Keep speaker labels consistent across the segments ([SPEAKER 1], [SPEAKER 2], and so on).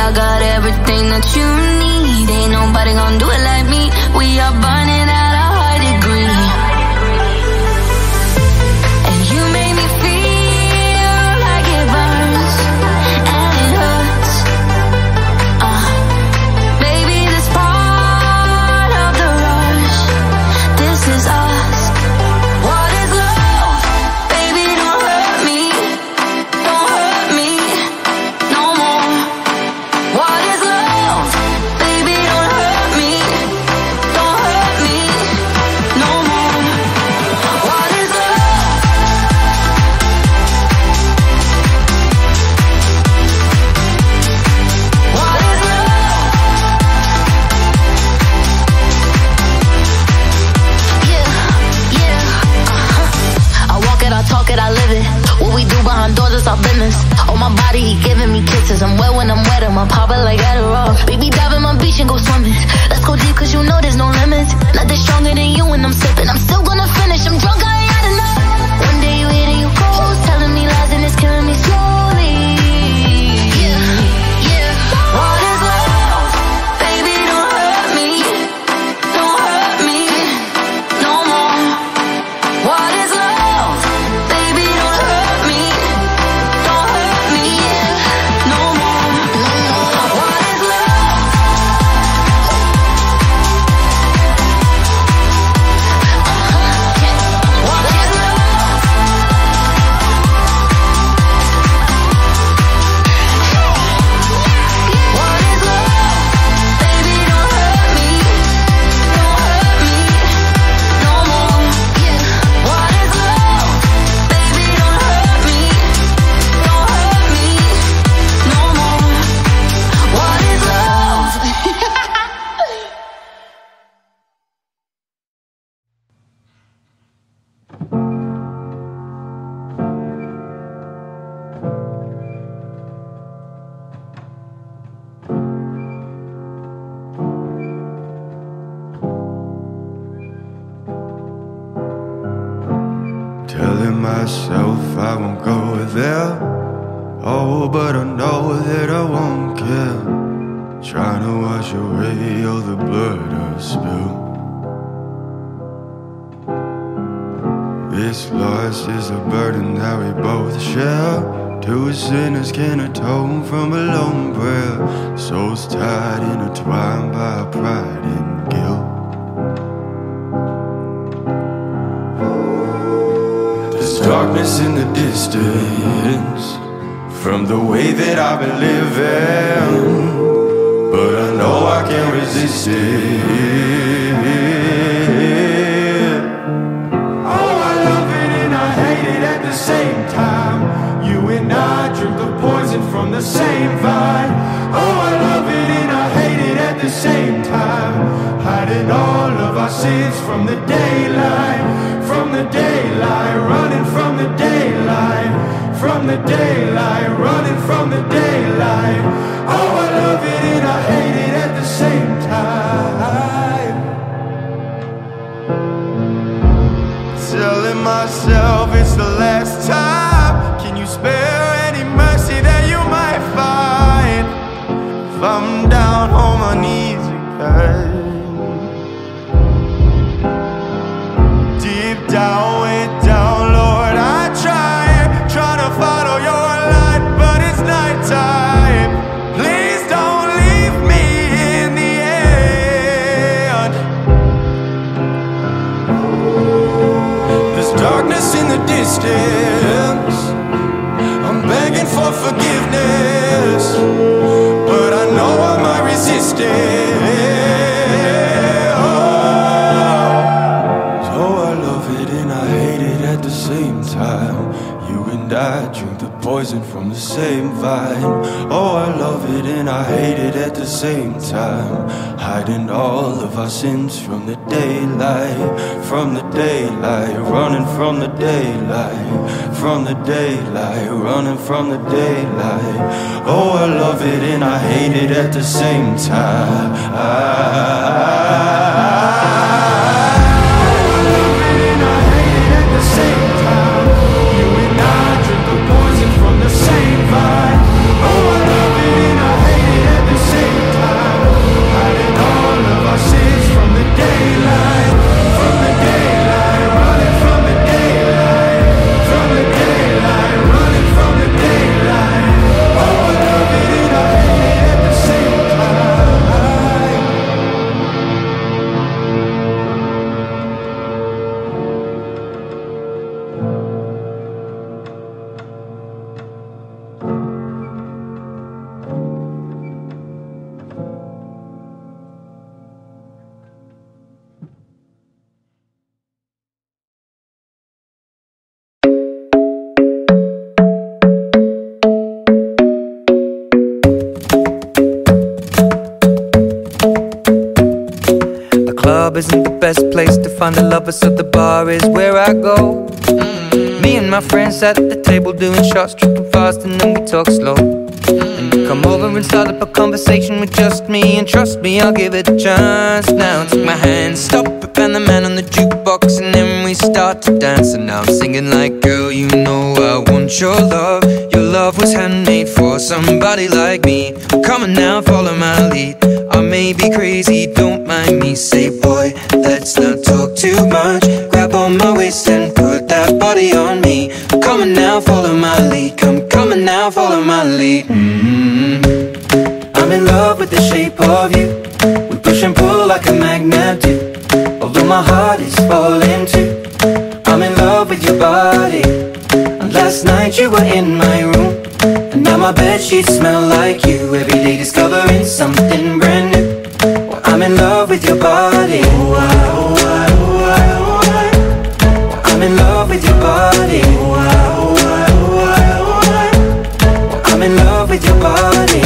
[SPEAKER 1] I got everything that you need. Ain't nobody gonna do it like me. We are burning at a high degree. And you make me feel like it burns and it hurts. Baby, this part of the rush. This is us. What is love? Baby, don't hurt me. Don't hurt me no more. What is love? Baby, don't hurt me. Don't hurt me no more. What is love? What is love? Yeah, I walk it, I talk it, I live it. What we do behind doors is our business. On my body, he giving me kisses. I'm wet when I'm wet, I'm popping like Adderall. Baby, dive in my beach and go swimming. Let's go deep, cause you know there's no limits. Nothing stronger than you when I'm sipping. I'm still gonna finish, I'm drunk, I ain't had enough. One day you hit and you close, telling me lies and it's killing me slowly. Yeah. What is love? Baby, don't hurt me. Don't hurt me no more. What is love? Baby, don't hurt me. Don't hurt me no more. What is love? What is love? What is love? Baby, don't hurt me. Don't hurt me no more. What is love? Baby, don't hurt me. Don't hurt me no more. What is love?
[SPEAKER 2] Telling myself I won't go there. Oh, but I know that I won't care. Trying to wash away all the blood I spilled. This loss is a burden that we both share. Two sinners can atone from a lone prayer. Souls tied, intertwined by pride and guilt. There's darkness in the distance from the way that I've been living, but I know I can't resist it. Oh, I love it and I hate it at the same time. You and I drink the poison from the same vine. Oh, I love it and I hate it at the same time. Hiding all of our sins from the daylight. From the daylight, running from the daylight. From the daylight, running from the daylight. Oh, I love it and I hate it at the same time. Telling myself it's the last time. Can you spare any mercy that you might find? If I'm down on my knees again, deep down, way down, Lord, I trying to follow your light, but it's nighttime. Please don't leave me in the end. There's darkness in the distance. I'm begging for forgiveness, but I know I might resist it. So I love it and I hate it at the same time. You and I drink the poison from the same vine. Oh, I love it and I hate it at the same time. Hiding all of our sins from the daylight. From the daylight, running from the daylight. From the daylight, running from the daylight. Oh, I love it and I hate it at the same time. From the same vine. Oh, I love it and I hate it at
[SPEAKER 3] club isn't the best place to find a lover, so the bar is where I go. Me and my friends at the table doing shots, tripping fast, and then we talk slow. And you come over and start up a conversation with just me, and trust me, I'll give it a chance. Now take my hand, stop it, and the man on the jukebox, and then we start to dance. And now I'm singing like, girl, you know I want your love. Your love was handmade for somebody like me. Come on now, follow my lead. I may be crazy, don't mind me. Say, boy, let's not talk too much. Grab on my waist and put that body on me. Come on now, follow my lead. Come on now, follow my lead. I'm in love with the shape of you. We push and pull like a magnet do. Although my heart is falling too, I'm in love with your body. And last night you were in my room, and now my bedsheets smell like you. Every day discovering something brand new. Well, I'm in love with your body. I'm in love with your body. I'm in love with your body.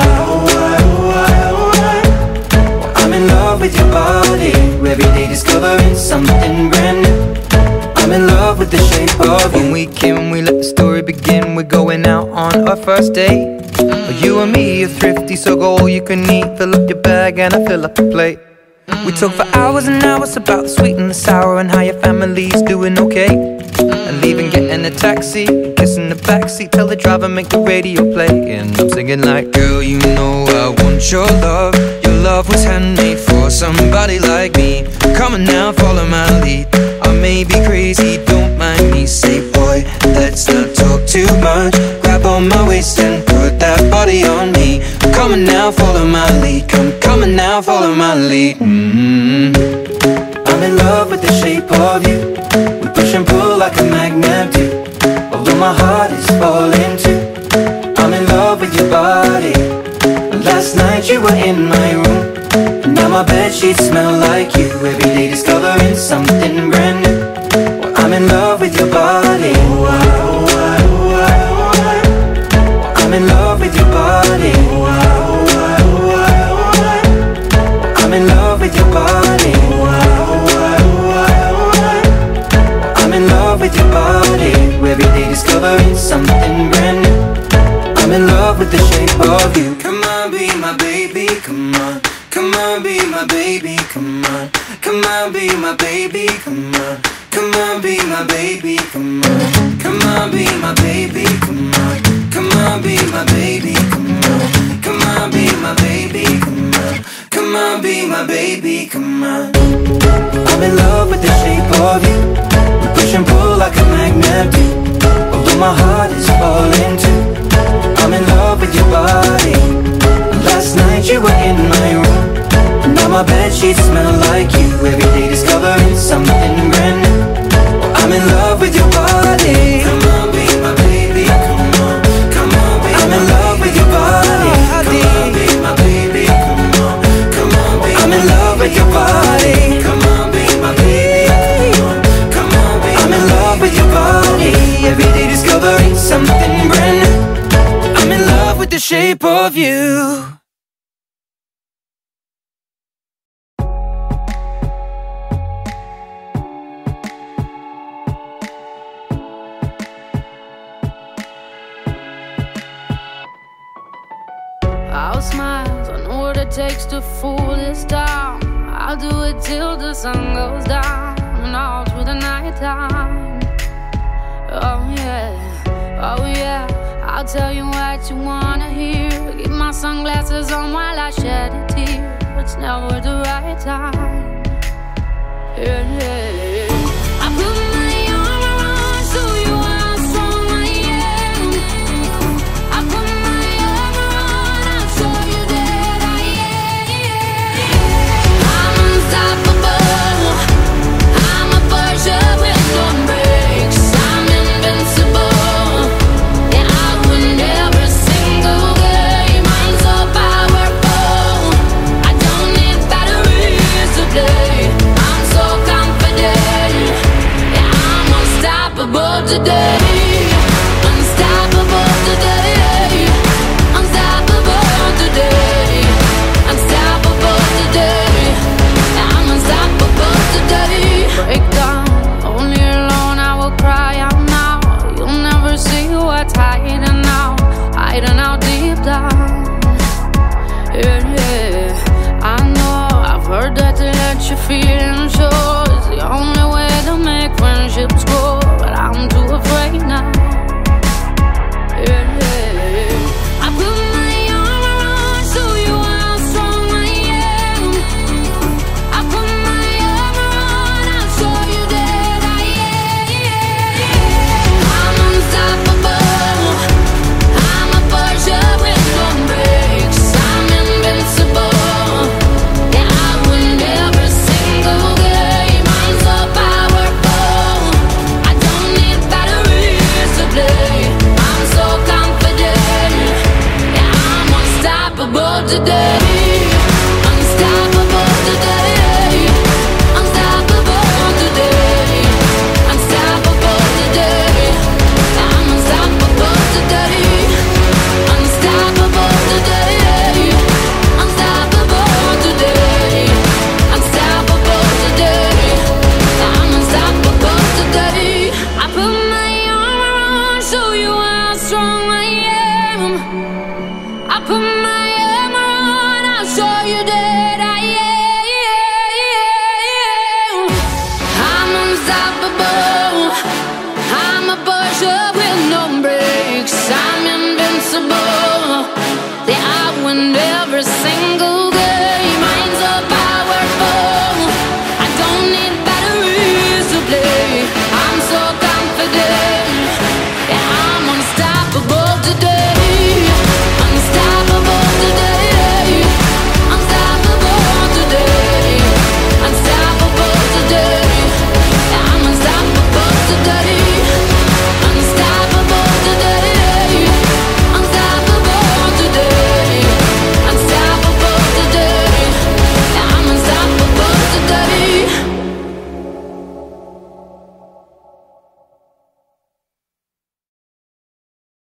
[SPEAKER 3] I'm in love with your body. Every day discovering something brand new. I'm in love with the shape of you. When we came, we let the story begin. We're going out on our first date. You and me are thrifty, so go all you can eat. Fill up your bag and I fill up the plate. We talk for hours and hours about the sweet and the sour, and how your family's doing okay. And leaving, getting a taxi, kissing the backseat, tell the driver make the radio play. And I'm singing like, girl, you know I want your love. Your love was handmade for somebody like me. Come on now, follow my lead. I may be crazy, don't mind me. Say, boy, let's not talk too much. Grab on my waist and put that body on me. Come on now, follow my lead. Come on now, follow my lead. I'm in love with the shape of you. We push and pull like a magnet do. Although my heart is falling too, I'm in love with your body. And last night you were in my room, and now my bedsheets smell like you. Every day discovering something brand new. Well, I'm in love with your body. I'm in love with your body. I'm in love with your body. I'm in love with your body. Every day discovering something brand new. I'm in love with the shape of you. Come on, be my baby, come on. Come on, be my baby, come on. Come on, be my baby, come on. Come on, be my baby, come on. Come on, be my baby, come on. Come on, be my baby, come on. Come on, be my baby, come on. Come on, be my baby, come on. I'm in love with the shape of you. We push and pull like a magnet do. Although my heart is falling too, I'm in love with your body. Last night you were in my room, and now my bedsheets smell like you. Every day discovering something brand new. I'm in love with your body. Come on, be my baby, come on. Come on, be I'm in love with your body. Come on, be my baby, come on. Come on, be I'm in love with your body. Come on, be my baby, come on. Come on, be I'm in love with your body. Every day discovering something brand new. I'm in love with the shape of you.
[SPEAKER 4] I'll smile, I know what it takes to fool this town. I'll do it till the sun goes down, and all through the night time. Oh yeah, I'll tell you what you wanna hear. Keep my sunglasses on while I shed a tear. It's never the right time. Yeah. I put my arm around so you how strong I am. I put my arm around, I'll show you that I am. I'm unstoppable. I'm a Porsche with no brakes. I'm invincible. Yeah, I win every single game. I'm so powerful. I don't need batteries today. I'm so confident. Yeah, I'm unstoppable today. Unstoppable today. Unstoppable today. Unstoppable today. Yeah, I'm unstoppable. feeling